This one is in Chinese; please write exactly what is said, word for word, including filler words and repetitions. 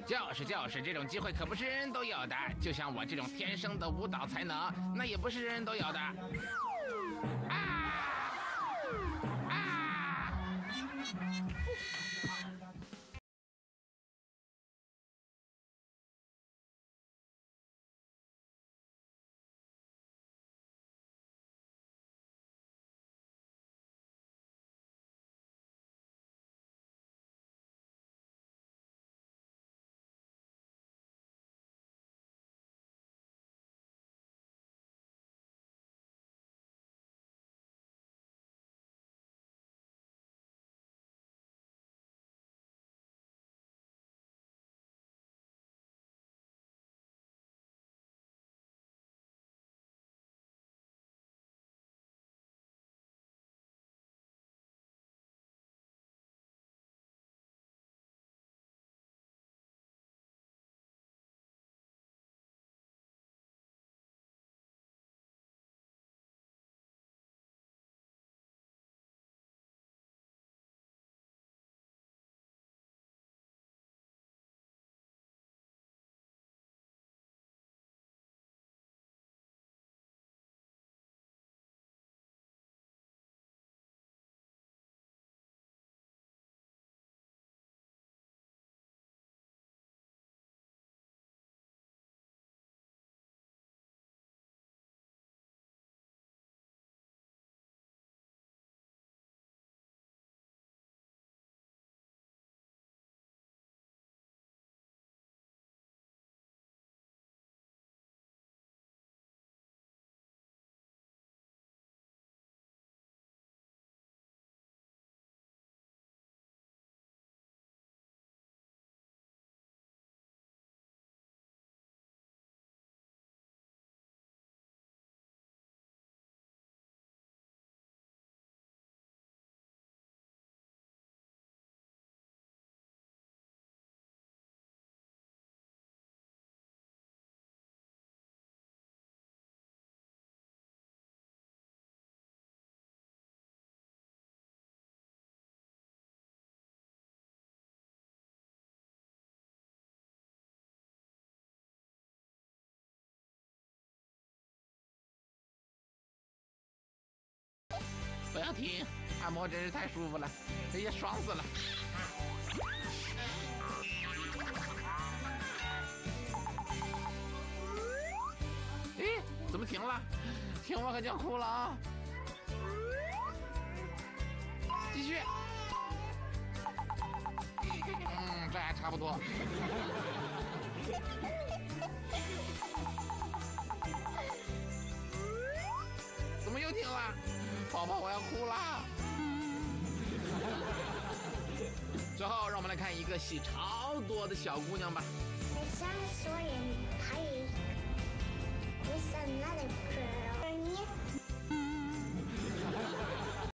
就是就是，这种机会可不是人人都有的。就像我这种天生的舞蹈才能，那也不是人人都有的。啊啊！不要停，按摩真是太舒服了，哎呀，爽死了！哎，怎么停了？停我可就要哭了啊！继续。嗯，这还差不多。怎么又停了？宝宝，我要哭啦！最后，让我们来看一个戏超多的小姑娘吧。 在上所人，还有。